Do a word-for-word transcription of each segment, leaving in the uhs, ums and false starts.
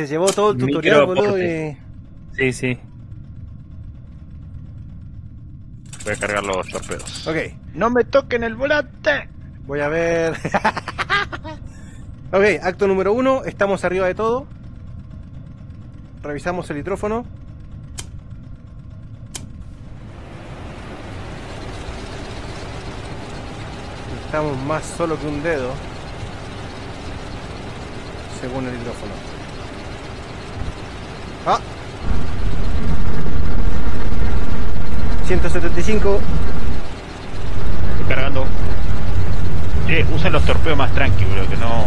se llevó todo el tutorial, boludo. Y... Sí, sí. Voy a cargar los torpedos. Ok. ¡No me toquen el volante! Voy a ver... Ok, acto número uno. Estamos arriba de todo. Revisamos el hidrófono. Estamos más solo que un dedo, según el hidrófono. ¡Ah! ciento setenta y cinco. Estoy cargando. Eh, usen los torpedos más tranquilos, que no...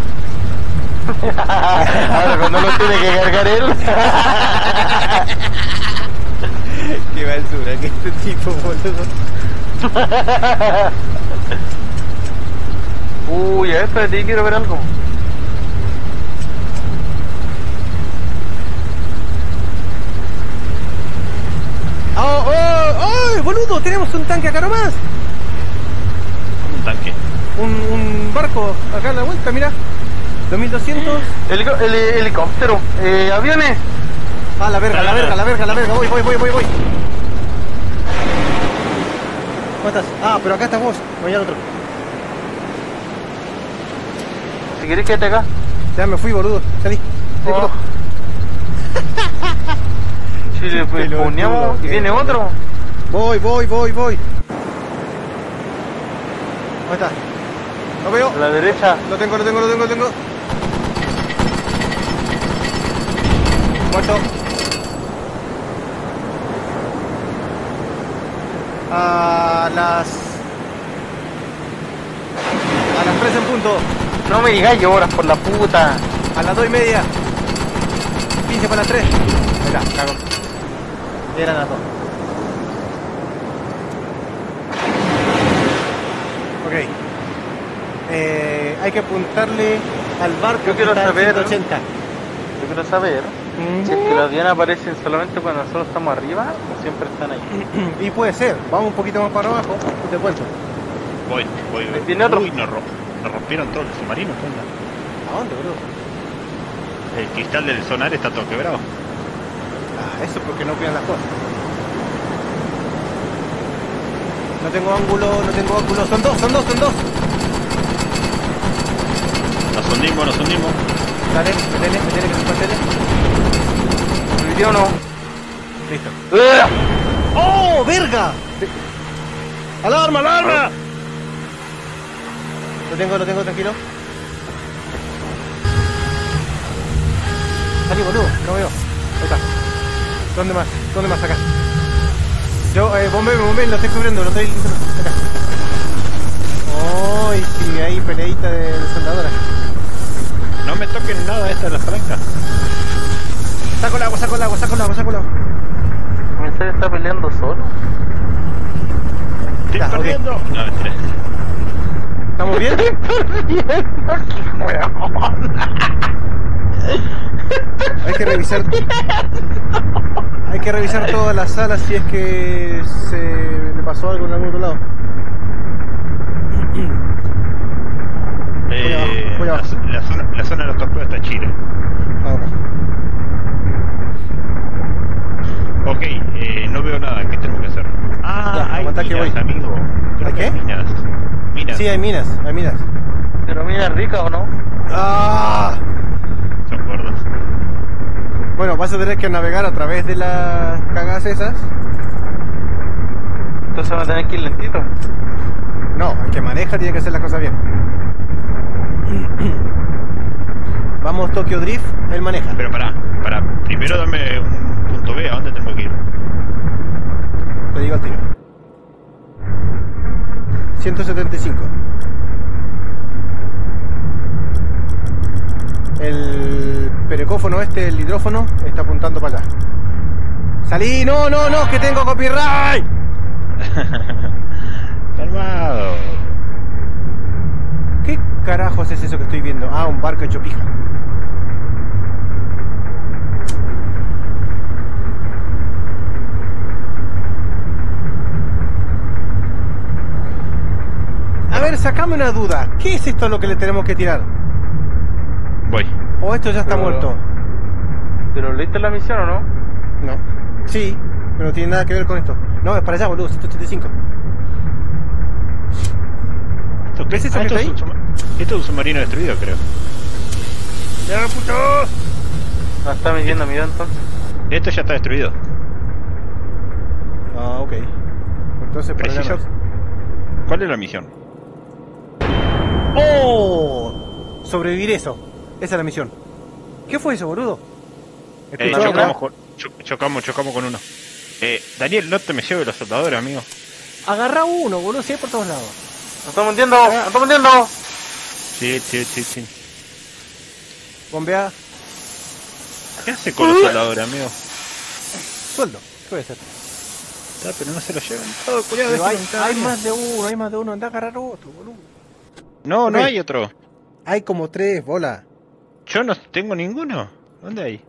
Ahora cuando lo tiene que cargar él. Qué basura que este tipo, boludo. Uy, a ver, espérate, quiero ver algo. ¡Oh, oh, oh! ¡Boludo! ¡Tenemos un tanque acá nomás! Un tanque. Un, un barco acá a la vuelta, mira. dos mil doscientos. Helico el, helicóptero, eh, aviones. Ah, la verga, la verga, la verga, la verga. Voy, voy, voy, voy, voy. ¿Cómo estás? Ah, pero acá estás vos. No hay otro. Si querés quédate acá. Ya me fui, boludo. Salí. Oh. Si le poníamos y viene otro. Voy, voy, voy, voy. ¿Dónde está? Lo veo. A la derecha. Lo tengo, lo tengo, lo tengo, lo tengo. Muerto. A las... A las tres en punto. No me digáis horas por la puta. A las dos y media. quince para las tres. Ahí está, cago. Eran las dos. Ok. Eh, hay que apuntarle al barco. Yo quiero que está a saber, ciento ochenta. Yo quiero saber Uh-huh. si es que los aviones aparecen solamente cuando nosotros estamos arriba o siempre están ahí. Y puede ser. Vamos un poquito más para abajo y te cuento. Voy, voy. Ahí viene otro. Uy, nos, romp nos rompieron todos los submarinos, ¿qué onda? ¿A dónde, bro? El cristal del sonar está todo quebrado. Ah, eso porque no cuidan las cosas. No tengo ángulo, no tengo ángulo. Son dos, son dos, son dos. Nos hundimos, nos hundimos. Dale, metele, metele, que se metele. ¿Vivió o no? Listo. ¡Ugh! ¡Oh, verga! ¡Alarma, alarma! Lo tengo, lo tengo, tranquilo. Salí, boludo, no veo. Ahí está. ¿Dónde más? ¿Dónde más? Acá. Yo, eh, bombeo, bombeo, lo estoy cubriendo, lo estoy... Acá. Oh, y si hay peleita de soldadora. No me toquen nada de estas las palancas. Saco el agua, saco el agua, saco el agua, saco el agua. ¿En serio está peleando solo? Estoy Ya, perdiendo. okay. No, mentira. ¿Estamos bien? Hay que revisar. Hay que revisar todas las salas si es que se le pasó algo en algún otro lado. Eh, voy abajo, voy abajo. La, la, zona, la zona de los torpedos está chile. Ahora. Ok, eh, no veo nada. ¿Qué tenemos que hacer? Ah, Ya, hay aguantá que minas, voy. amigo. Creo ¿Hay que qué? hay minas. Minas. Sí, hay minas, hay minas. ¿Pero mira rica o no? ¡Ah! Son gordos. Bueno, vas a tener que navegar a través de las cagas esas. Entonces van a tener que ir lentito. No, el que maneja tiene que hacer las cosas bien. Vamos, Tokyo Drift, él maneja. Pero pará, pará. Primero dame un punto B. ¿A dónde tenemos que ir? Te digo al tiro. ciento setenta y cinco. El perecófono este, el hidrófono, está apuntando para allá. ¡Salí! ¡No, no, no! ¡Que tengo copyright! Calmado. ¿Qué carajos es eso que estoy viendo? Ah, un barco hecho pija. A ver, sacame una duda. ¿Qué es esto lo que le tenemos que tirar? Voy. ¿O esto ya está Pero- muerto? ¿Pero leíste la misión o no? No. Sí, pero no tiene nada que ver con esto. No, es para allá, boludo, ciento ochenta y cinco. ¿Esto qué? ¿Ves eso Ah, que esto, está es ahí? un subma- esto es un submarino destruido, creo. ¡Ya, puto! No está metiendo miedo entonces. Esto ya está destruido. Ah, ok. Entonces, para allá no Preciso. es. ¿Cuál es la misión? ¡Oh! Sobrevivir eso. Esa es la misión. ¿Qué fue eso, boludo? Eh, ¿Escuchó algo? chocamos, con, cho- chocamos, chocamos con uno. Eh, Daniel, no te me lleves los soldadores, amigo. Agarrá uno, boludo, si hay por todos lados. ¡Nos estamos hundiendo! ¡Nos estamos hundiendo! Sí, sí, sí, sí. Bombea. ¿Qué hace con los soldadores, amigo? Sueldo. ¿Qué voy a hacer? Ah, pero no se lo lleven todo, cuidado. Pero hay, déjenlo en cada hay uno. más de uno, hay más de uno. Anda a agarrar otro, boludo. No, no Ok. hay otro. Hay como tres, bola. Yo no tengo ninguno. ¿Dónde hay?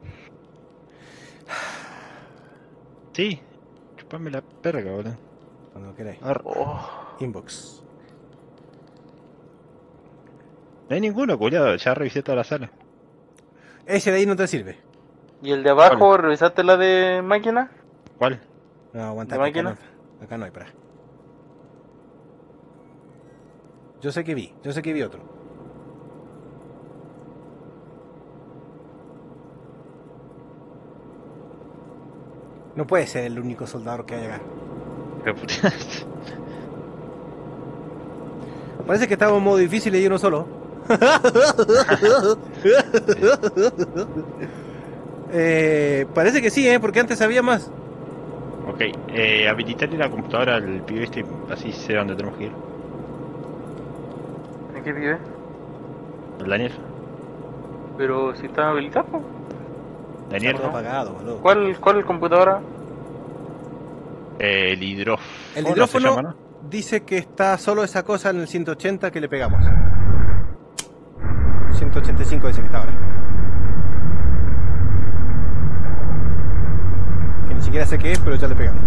Sí. Chupame la perga, boludo. Cuando queráis. Arr. Oh. Inbox. No hay ninguno, culiado. Ya revisé toda la sala. Ese de ahí no te sirve. ¿Y el de abajo, revisaste la de máquina? ¿Cuál? No, aguanta. ¿De Acá máquina? no, acá no hay, para. Yo sé que vi, yo sé que vi otro. No puede ser el único soldador que hay acá. Qué puta- Parece que estaba en modo difícil y hay uno solo. eh, parece que sí, ¿eh? Porque antes había más. Ok, eh, habilitarle la computadora al pibe este, así sé dónde tenemos que ir. ¿En qué vive? El Daniel. Pero si está habilitado. Daniel, Está todo apagado, boludo. ¿Cuál, cuál computadora? eh, el hidrófono. El se hidrófono llama, ¿no? dice que está solo esa cosa en el ciento ochenta que le pegamos. ciento ochenta y cinco dice que está ahora. Que ni siquiera sé qué es, pero ya le pegamos.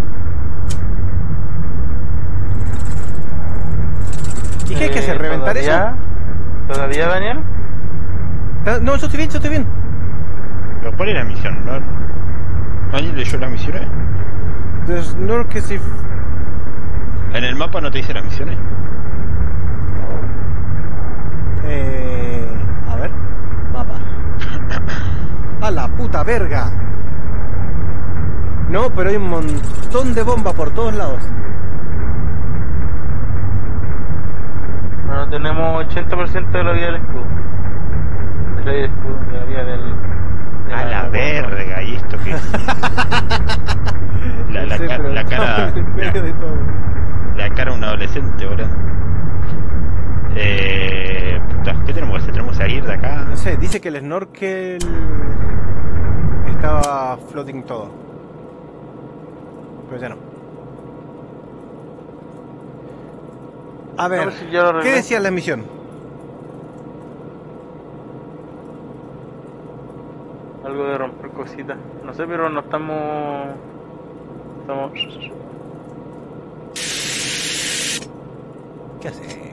¿Y qué hay que hacer? Eh, ¿Reventar eso? ¿todavía? ¿Todavía, Daniel? Ah, no, yo estoy bien, yo estoy bien. Pero ¿cuál es la misión? ¿No? ¿Alguien leyó las misiones? The Snorkesif. ¿En el mapa no te dice las misiones? Eh. A ver. Mapa. ¡A la puta verga! No, pero hay un montón de bombas por todos lados. Bueno, tenemos ochenta por ciento de la vida del escudo. De la vida del escudo, de la vida del... de A la verga, ¿y esto qué es? La, la, No sé, ca- pero la estamos cara. en medio de todo. La cara de un adolescente, boludo. Eh. Puta, ¿qué tenemos que hacer? ¿Tenemos que salir de acá? No sé, dice que el snorkel estaba floating todo. Pero ya no. A ver, No, si ya lo ¿qué arreglé. decía la misión? Algo de romper cositas. No sé, pero no estamos... Estamos... ¿Qué hace?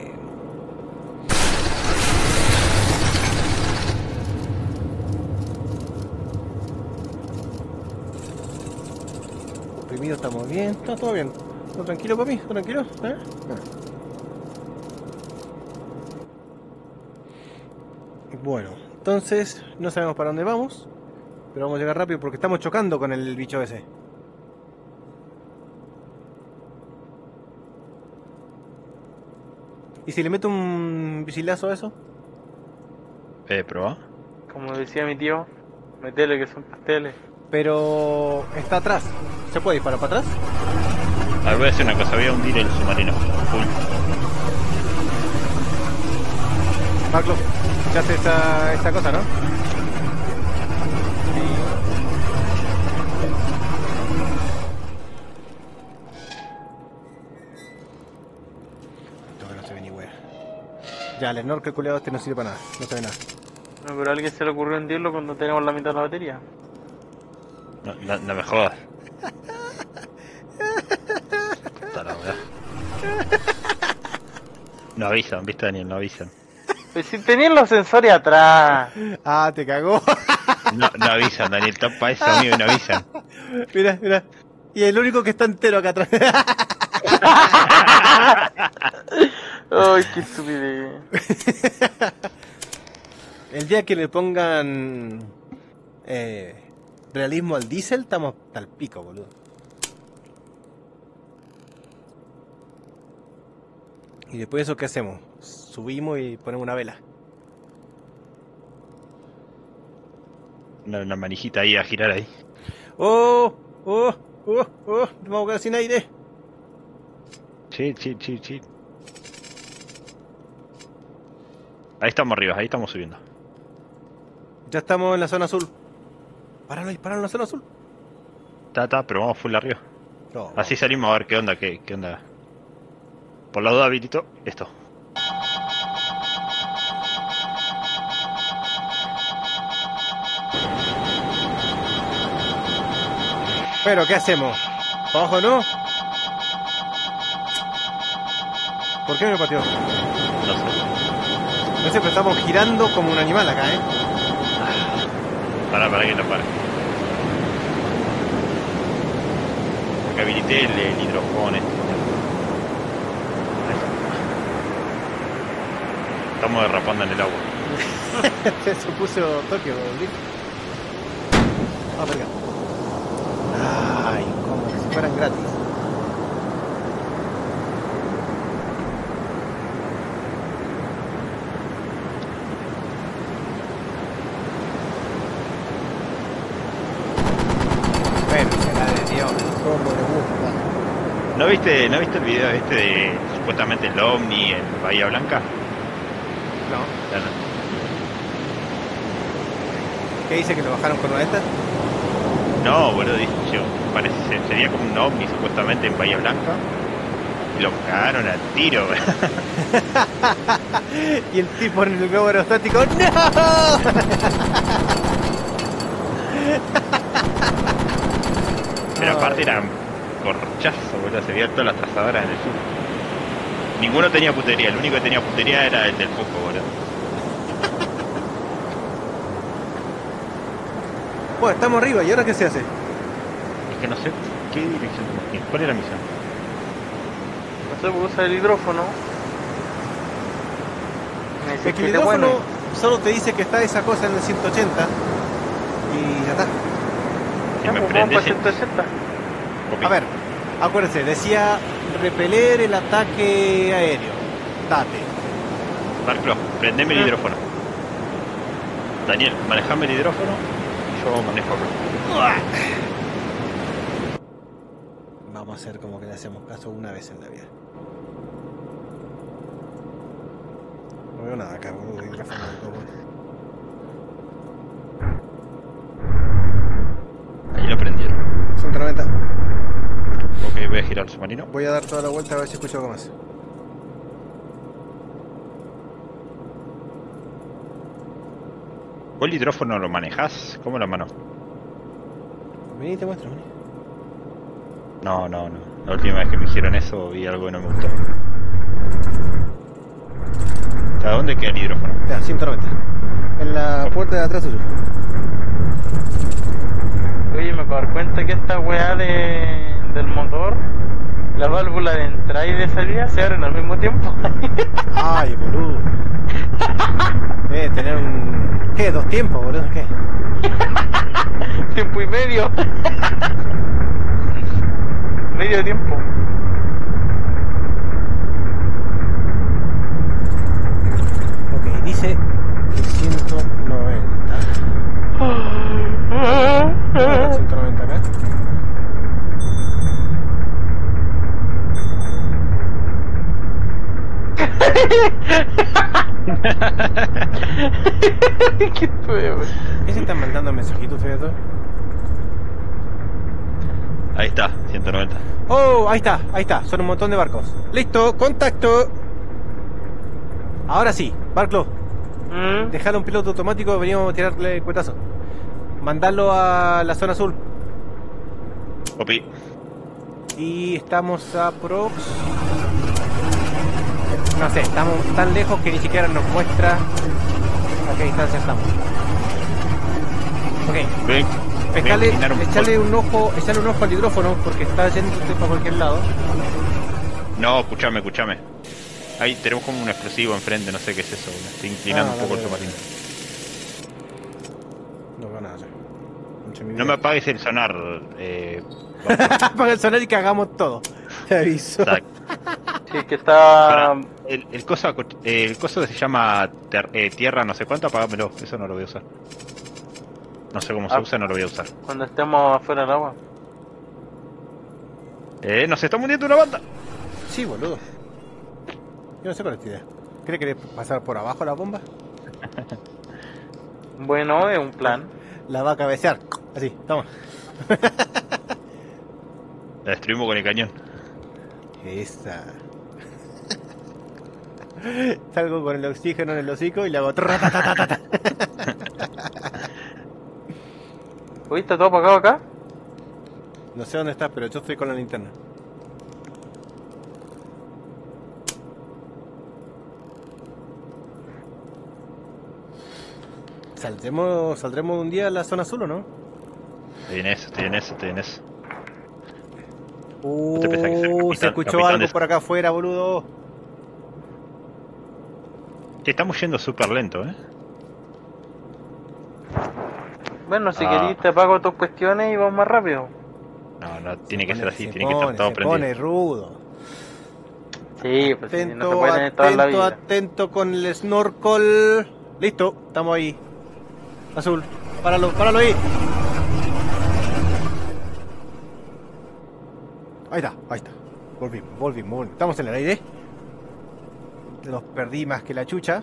Oprimido, estamos bien, está todo bien. ¿Todo tranquilo para mí? ¿Todo tranquilo? ¿Eh? Bueno, entonces no sabemos para dónde vamos, pero vamos a llegar rápido porque estamos chocando con el bicho ese. ¿Y si le meto un visilazo a eso? Eh, probá. Como decía mi tío, metele que son pasteles. Pero está atrás. ¿Se puede disparar para atrás? A ver, voy a hacer una cosa, voy a hundir el submarino. Full. Marco, escuchaste esta, esta cosa, ¿no? Esto que no se ve ni wea. Ya, el snorkel culeado este no sirve para nada. No se ve nada. No, pero a alguien se le ocurrió hundirlo cuando tenemos la mitad de la batería. No, no, no me jodas. Puta la wea. No avisan, viste, Daniel, no avisan. Pues si tenían los sensores atrás. Ah, te cagó. No, no avisan, Daniel, tapa eso, amigo, no avisan. Mira, mira. Y el único que está entero acá atrás. Ay, qué estupidez. El día que le pongan eh, realismo al diésel, estamos al pico, boludo. Y después de eso, ¿qué hacemos? Subimos y ponemos una vela. Una, una manijita ahí a girar ahí. ¡Oh! ¡Oh! ¡Oh! ¡Oh! Nos vamos a quedar sin aire. Sí, sí, sí, sí. Ahí estamos arriba, ahí estamos subiendo. Ya estamos en la zona azul. Páralo ahí, páralo en la zona azul. Ta, ta, pero vamos full arriba. No, Así salimos a ver qué onda, qué, qué onda. Por la duda habilito esto. Pero, ¿qué hacemos? ¿Para abajo no? ¿Por qué me pateó? No sé. No sé, pero estamos girando como un animal acá, ¿eh? Para, para que no pare. Porque habilité el, el hidrofón este. Ahí está. Estamos derrapando en el agua. Se puso Tokio, ¿viste? Ah, verga. Ay, como que si fueran gratis. Bueno, será de Dios. Cómo le gusta. ¿No viste, ¿No viste el video este de supuestamente el Omni en Bahía Blanca? No. Ya no. ¿Qué dice que lo bajaron con una de estas? No, boludo, dije yo. Parece ser- sería como un ovni supuestamente en Bahía Blanca. Y lo cagaron a tiro. Y el tipo en el globo aerostático. ¡No! Pero aparte eran corchazo, boludo. Se veían todas las trazadoras en el sur. Ninguno tenía putería. El único que tenía putería era el del foco, boludo. Bueno, estamos arriba. ¿Y ahora qué se hace? Es que no sé qué dirección tenemos que ir. ¿Cuál es la misión? No sé, pues usa el hidrófono. Me dice Es que que el esté hidrófono bueno. solo te dice que está esa cosa en el ciento ochenta. Y ya está. Si Ya, me pues vamos prende para ese- ciento ochenta. Copy. A ver, acuérdense, decía repeler el ataque aéreo. Date. Marclo, prendeme el Ah. hidrófono. Daniel, manejame el hidrófono y yo manejo acá. Vamos a hacer como que le hacemos caso una vez en la vida. No veo nada acá, boludo. el micrófono del todo. Ahí lo prendieron. Son tormenta. Ok, voy a girar el submarino. Voy a dar toda la vuelta a ver si escucho algo más. ¿Vos el hidrófono lo manejás? ¿Cómo la mano? Vení, te muestro, vení. No, no, no. La última vez que me dijeron eso vi algo que no me gustó. ¿Hasta dónde queda el hidrófono? Ya, ciento noventa. En la puerta de atrás suyo. Oye, me puedo dar cuenta que esta weá de, del motor, la válvula de entrada y de salida se abren al mismo tiempo. Ay, boludo. Debe tener un... ¿Qué? ¿Dos tiempos, boludo? ¿Qué? Tiempo y medio. Medio tiempo. Ok, dice que ciento noventa. ¿Cómo está ciento noventa acá? Qué feo, wey. ¿Qué se están mandando mensajitos, Fede? Ahí está, ciento noventa. Oh, ahí está, ahí está. Son un montón de barcos. Listo, contacto. Ahora sí, Barclo, ¿Mm? dejalo un piloto automático, veníamos a tirarle cuetazo. Mandarlo a la zona azul. Copy. Y estamos a prox. No sé, estamos tan lejos que ni siquiera nos muestra a qué distancia estamos. Voy, voy a Echale, inclinar un echale poco. un ojo, echale un ojo al hidrófono porque está yéndote para cualquier lado. No, escuchame, escuchame. Ahí tenemos como un explosivo enfrente, no sé qué es eso. boludo. Estoy inclinando Ah, un poco dale, el dale. submarino. No veo nada ya. Mucha mi No me vida. apagues el sonar. Eh, Apaga el sonar y que hagamos todo. Te aviso. exacto. Sí, que está... Pará, el, el coso el coso que se llama ter- eh, tierra no sé cuánto, apagámelo. Eso no lo voy a usar. No sé cómo se Ah. usa, no lo voy a usar. Cuando estemos afuera del agua. Eh, nos está muriendo una banda. Sí, boludo. Yo no sé cuál es tu idea. ¿Cree que pasar por abajo la bomba? Bueno, es un plan. La va a cabecear. Así, toma. La destruimos con el cañón. Esa. Salgo con el oxígeno en el hocico y le hago tratatatata. Uy, ¿está todo apagado acá? No sé dónde estás, pero yo estoy con la linterna. ¿Saldremos, ¿Saldremos un día a la zona azul o no? Estoy en eso, estoy en eso, estoy en eso. Uh, te pensás que ser se capitán- escuchó capitán algo de- por acá afuera, boludo. Sí, estamos yendo súper lento, ¿eh? Bueno, si Ah. querís te apago tus cuestiones y vamos más rápido. No, no, tiene que Se ser pone- así, se tiene que pone, estar todo se prendido. pone rudo. Sí, pues sí, no se Atento, puede tener toda la atento, vida. atento con el snorkel. Listo, estamos ahí. Azul, páralo, páralo ahí. Ahí está, ahí está. Volvimos, volvimos, volvimos. Estamos en el aire. Los perdí más que la chucha.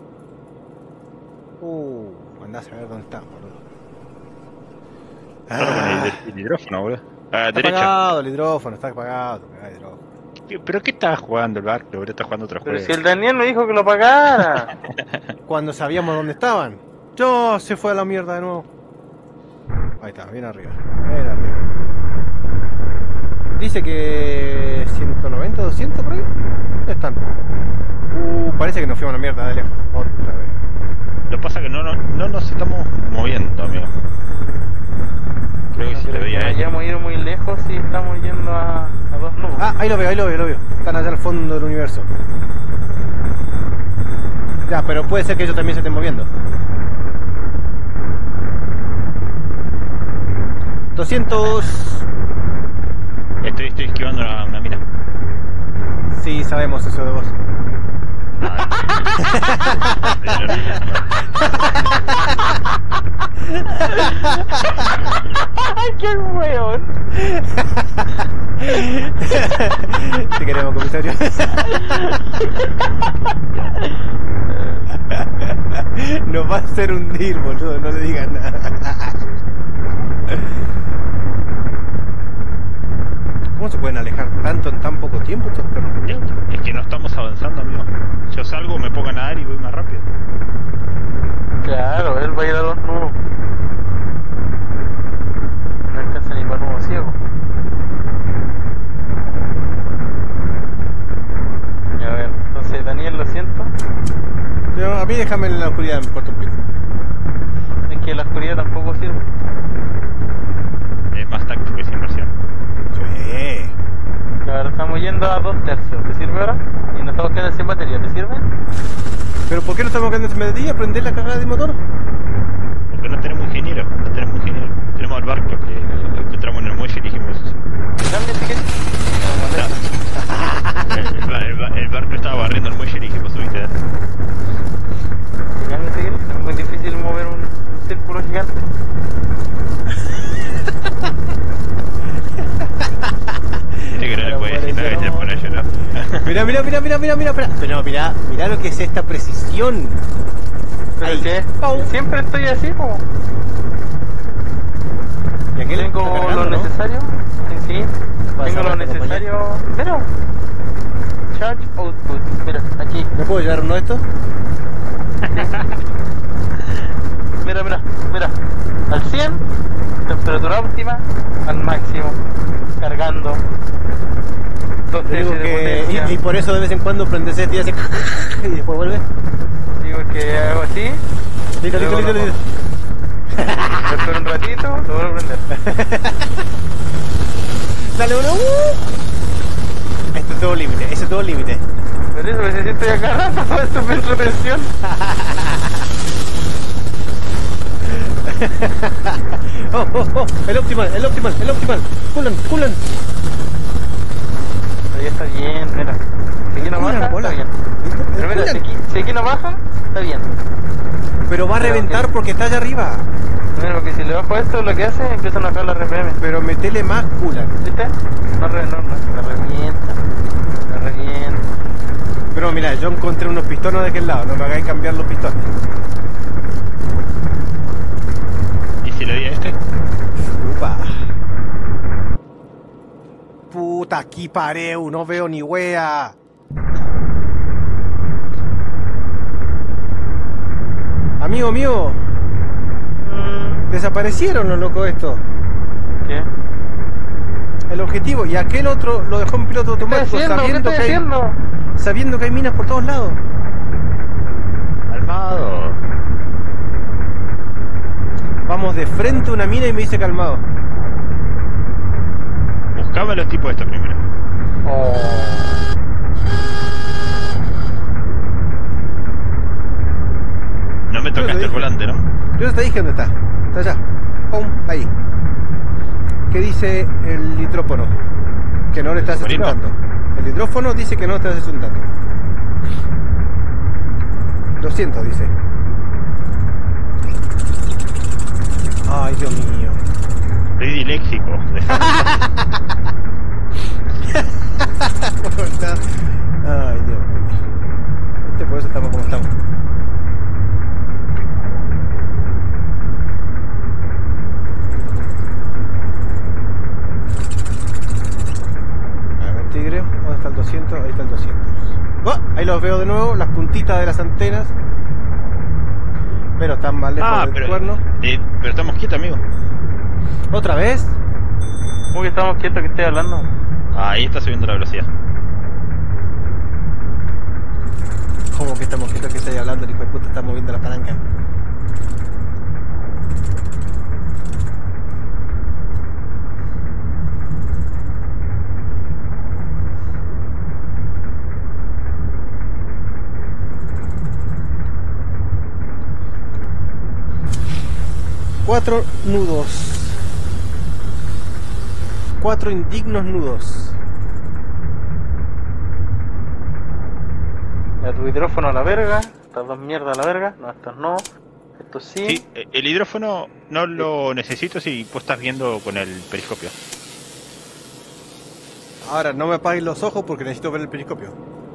Uh, andás a ver dónde está, boludo. Solo con el, el hidrófono, boludo. Ah, Está derecha. apagado el hidrófono, está apagado. apagado el hidrófono. ¿Qué- ¿Pero qué estaba jugando el barco? Boludo, está jugando otro Pero juego. si el Daniel me dijo que lo pagara. Cuando sabíamos dónde estaban. Yo se fue a la mierda de nuevo. Ahí está, bien arriba. Bien arriba. Dice que ciento noventa, doscientos por ahí. ¿Dónde están? Uh, parece que nos fuimos a la mierda de lejos. Otra vez. Lo que pasa es que no, no, no nos estamos moviendo, amigo. Creo que No si le creo veía que a él. vayamos a ir muy lejos si estamos yendo a, a dos nubes. Ah, ahí lo veo, ahí lo veo, ahí lo veo. Están allá al fondo del universo. Ya, pero puede ser que ellos también se estén moviendo. doscientos. Estoy, estoy esquivando una, una mina. Sí, sabemos eso de vos. ¡Ay, qué weón! Te queremos, comisario. Nos va a hacer hundir, boludo, no le digas nada. ¿Cómo se pueden alejar tanto en tan poco tiempo estos perros? Es que no estamos avanzando, amigo. Yo salgo, me pongo a nadar y voy más rápido. Claro, él va a ir a dos nubes. No alcanza ni para nuevo ciego. Y a ver, entonces Daniel, lo siento. Pero a mí déjame en la oscuridad, me importa un pico. Es que la oscuridad tampoco sirve. Es más táctico que inversión. Sí. Claro, estamos yendo a dos tercios. ¿Te sirve ahora? Y nos estamos quedando sin batería. ¿Te sirve? ¿Pero por qué no estamos quedando en mediodía? ¿Prender la cagada de motor? Porque no tenemos ingeniero, no tenemos ingeniero. Tenemos al barco que lo encontramos en el muelle y dijimos eso. Dame si quieres. El, el- el barco estaba barriendo el muelle y dijimos subiste dentro. Dame si quieres. Es muy difícil mover un, un círculo gigante. Dice que no le puede decir nada que se pone a llorar. Mira, mira, mira, mira, mira, mira, mira. Pero mira, mira lo que es esta precisión. Pero Ahí. que Pau. siempre estoy así como. ¿Y aquel Tengo está cargando, lo no? necesario. Sí, sí. Vas a Tengo lo ver cómo necesario. Mira. Charge output. Mira, aquí. ¿Me puedo llevar uno de estos? Mira, mira, mira. Al cien. Temperatura óptima. Al máximo. Cargando. Dos Te digo tercios de que, potencia. y, y por eso de vez en cuando prendes este y hace y después vuelve. Digo que hago así. Listo, listo, Luego listo, lo listo. Espera un ratito, lo vuelvo a prender. Dale uno. Uh. Esto es todo límite, ese es todo límite. Pero eso necesito ya cada rato esto me entra tensión. Oh, oh, oh, el optimal, el optimal, el optimal. Culan, culan. Pero ya está bien, mira. Si aquí no baja, está bien. Pero mira, si aquí, si aquí no baja, está bien. Pero va a reventar porque está allá arriba. Mira, porque si le bajo esto, lo que hace, empiezan a bajar la R P M. Pero metele más culan. ¿Viste? No, re, no, no, la revienta. La revienta. Pero mira, yo encontré unos pistones de aquel lado, no me hagáis cambiar los pistones. ¿Y si le di a este? Upa. Puta, aquí pareu, no veo ni wea. Amigo mío, Mm, desaparecieron los locos estos. ¿Qué? El objetivo, y aquel otro lo dejó en piloto ¿Qué estoy automático haciendo? ¿Qué sabiendo estoy que, hay, haciendo? sabiendo que hay minas por todos lados. Calmado. Vamos de frente a una mina y me dice calmado. Buscame los tipos estos primero. Oh. No me Yo te tocaste el dije. volante, ¿no? Yo te dije dónde está. Está allá. Pum, ahí. ¿Qué dice el hidrófono? Que no le estás submarino? asuntando. El hidrófono dice que no le estás asuntando. doscientos dice. Ay, Dios mío. Soy diléxico. Ay, Dios mío. Este por eso estamos como estamos. A ver, tigre, ¿dónde está el doscientos? Ahí está el doscientos. ¡Oh! Ahí los veo de nuevo, las puntitas de las antenas. Pero están más lejos Ah, del pero, cuerno. eh, pero estamos quietos, amigo. ¿Otra vez? ¿Cómo que estamos quietos que estoy hablando? Ahí está subiendo la velocidad. ¿Cómo que estamos quietos que estáis hablando? El hijo de puta está moviendo la palanca. Cuatro nudos. Cuatro indignos nudos. Ya tu hidrófono a la verga, estas dos mierdas a la verga, no, estos no, estos sí. Sí, eh, el hidrófono no lo necesito si vos estás viendo con el periscopio. Ahora, no me apagues los ojos porque necesito ver el periscopio.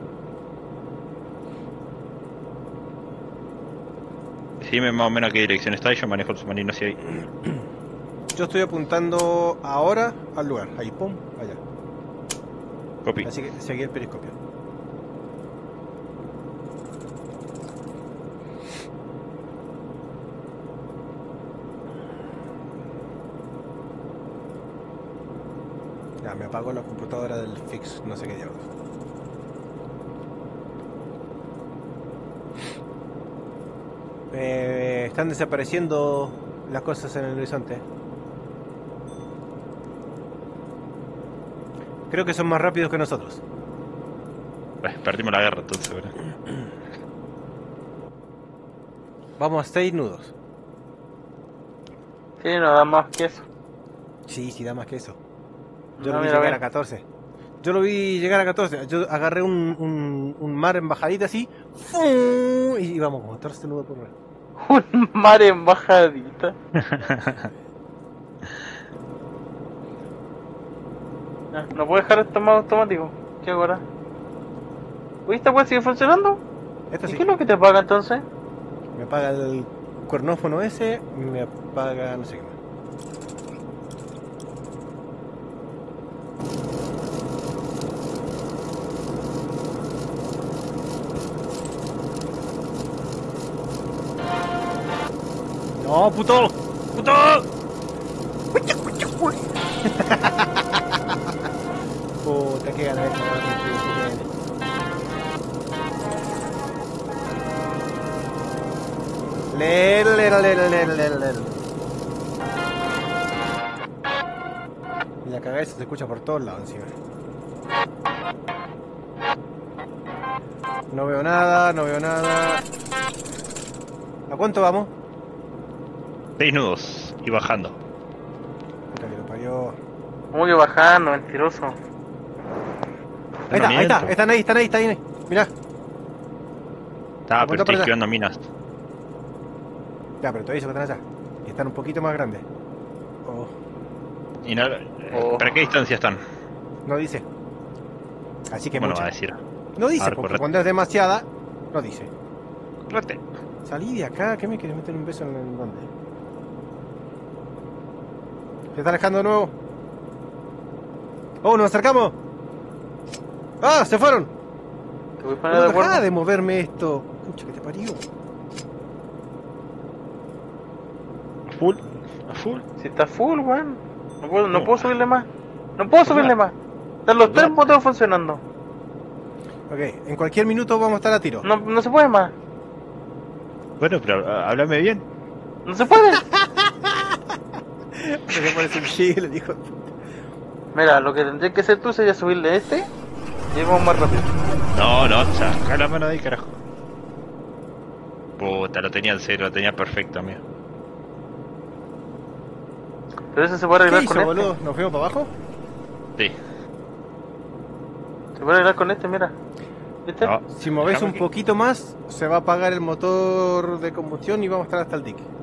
Decime más o menos a qué dirección está y yo manejo el submarino hacia ahí. Yo estoy apuntando ahora al lugar. Ahí, pum, allá. Copy. Así que seguí el periscopio. Ya, me apagó la computadora del fix, no sé qué diablos. Eh, están desapareciendo las cosas en el horizonte. Creo que son más rápidos que nosotros. Pues, perdimos la guerra entonces, ¿verdad? Vamos a seis nudos. Sí, no da más que eso. Sí, sí, da más que eso. Yo No, lo vi mira, llegar ve. a catorce. Yo lo vi llegar a catorce. Yo agarré un, un, un mar en bajadita así. ¡Fum! Y íbamos como catorce nudos por hora. Un mar en bajadita. Ya, no puedo dejar esto más automático. ¿Qué hago ahora? Uy, ¿esta weá sigue funcionando? Esto ¿Y sí. qué es lo que te paga entonces? Me apaga el cuernófono ese. Me apaga no sé qué más. No, puto. Puto. Puta, qué ganas de comer. Lero, lero, lero, lero, lero, lero. la cagada esa se escucha por todos lados encima. No veo nada, no veo nada. ¿A cuánto vamos? Seis nudos y bajando. Puta que lo parió. ¿Cómo que bajando, mentiroso? Ahí está, No ahí está, miento. están ahí, están ahí, están ahí. Mirá. Estaba, pero Apunta para estoy allá. esquivando minas. Ya, pero todavía se están allá. Y están un poquito más grandes. Oh, Y no, Oh. ¿Para qué distancia están? no dice. Así que ¿Cómo no mucha. va a decir? No dice, A ver, porque correcto. cuando es demasiada, no dice. Correte. Salí de acá, ¿qué me quieres meter un beso en el dónde? ¿Se está alejando de nuevo? ¡Oh, nos acercamos! ¡Ah, se fueron! Te voy a poner No de dejá acuerdo. de moverme esto. Pucha, que te parió. A full. A full. Si está full, weón. No puedo, no No. puedo subirle más. No puedo subirle más. Están los tres motores funcionando. Ok, en cualquier minuto vamos a estar a tiro. No, no se puede más. Bueno, pero ah, háblame bien. No se puede. Me parece un chile, hijo de puta. Mira, lo que tendría que hacer tú sería subirle este y vamos más rápido. No, no, saca la mano de ahí, carajo. Puta, lo tenía en cero, lo tenía perfecto, amigo. Pero eso se puede ¿Qué arreglar hizo, con boludo? este. ¿Nos fuimos para abajo? Sí. Se puede arreglar con este, mira. ¿Viste? No. Si movéis Déjame un que- poquito más, se va a apagar el motor de combustión y vamos a estar hasta el dique.